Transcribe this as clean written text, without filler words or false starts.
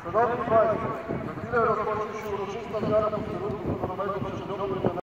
Шановні батьки, за цілею розпочавши урочиста свята поцілунку